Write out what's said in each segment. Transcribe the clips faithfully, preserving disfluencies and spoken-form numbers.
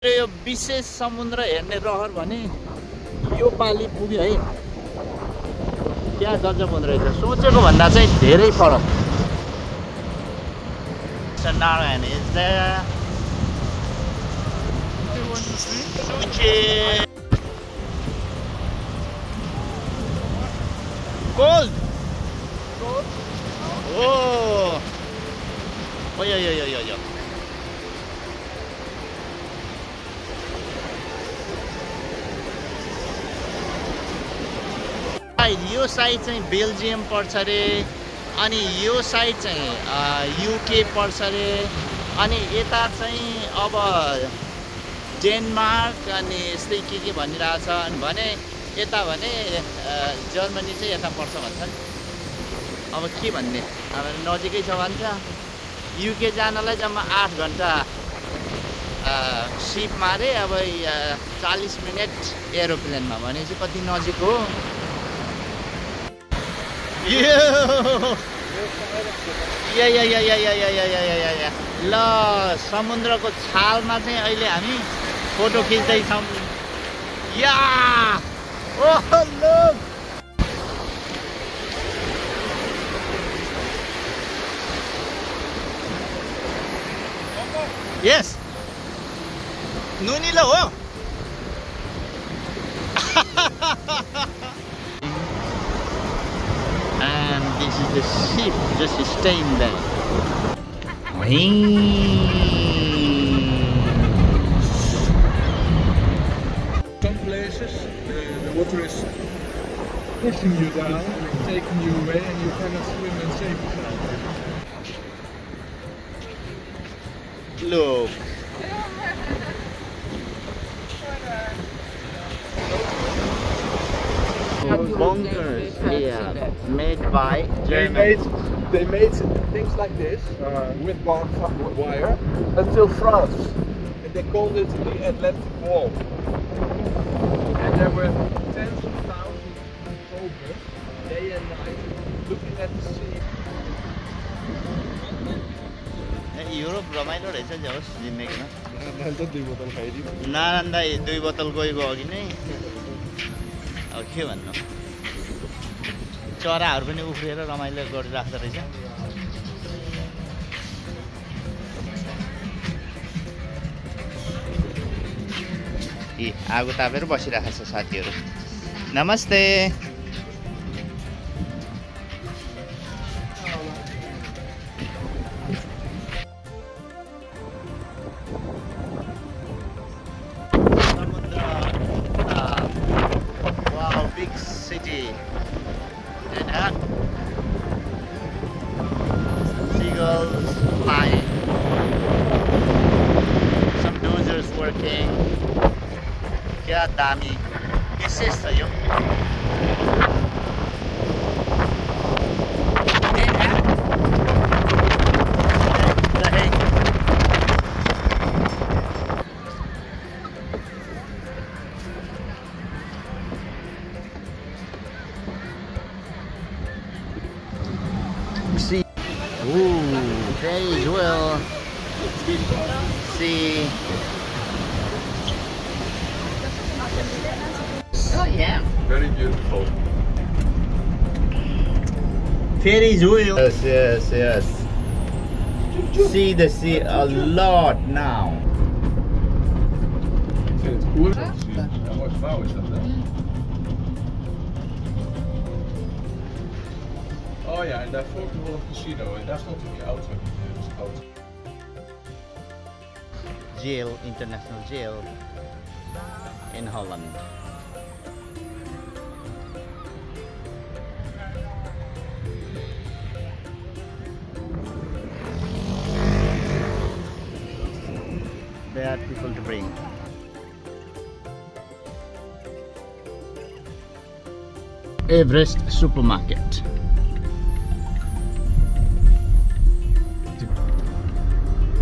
यो विशेष समुद्र हेर्ने रहर भने यो पालि पुग्यो है। क्या गजब हुँदो रहेछ, सोचेको भन्दा चाहिँ धेरै फरक। Narayan is there. Cold. Cold? Oh. Oh yeah yeah yeah yeah yeah. यो साइड चाहिँ बेल्जियम पर्छ रे, अनि यो साइड चाहिँ युके पर्छ रे, अनि यता चाहिँ अब डेनमार्क अनि यस्तै के के भनिरहेछ भने यता भने जर्मनी चाहिँ यता पर्छ भन्छन्। अब के भन्ने, अब नजिकै छ भन्छ। युके जानलाई जम्मा आठ घन्टा सिपमा रे, अब चालीस मिनट एरोप्लेनमा, भनेपछि कति नजिक हो। या या या या या या या या या या ल समुद्रको छालमा चाहिँ अहिले हामी फोटो खिच्दैछौँ। या ओह लुक यस नुनिलो हो। And this is the ship just staying there. Some places the, the water is pushing you down, taking you away, and you cannot swim and save yourself. Look. Bunkers, yeah, made by They made, they made things like this uh, with barbed wire until France, and they called it the Atlantic Wall. And there were tens of thousands of soldiers, day and night, looking at the sea. Europe रमाइलो रहेछ नि होस् जिन्दगीमा। नारायण दाइ दुई बोतल गएको अघि नै अब के भन्नु, चराहरू पनि उफ्रिएर रमाइलो गरिराख्दो रहेछ। ए आगो तापेर बसिरहेको छ साथीहरू। नमस्ते। City and uh, seagulls flying, some dozers working. क्या दामी विशेष छ यो। See, ooh, Ferry's Wheel. See, oh yeah, Very beautiful. Ferry's Wheel. Yes, yes, yes. See the sea a lot now. It's cool. How much power is that? Oh yeah, and that Volkenwolf Casino, and that's not to be out, it's out. Jail, international jail in Holland. There are people to bring. Everest supermarket.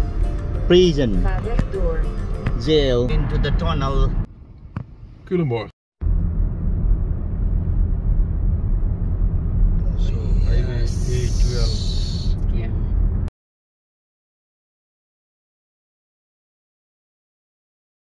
Prison, jail, into the tunnel. Culemborg.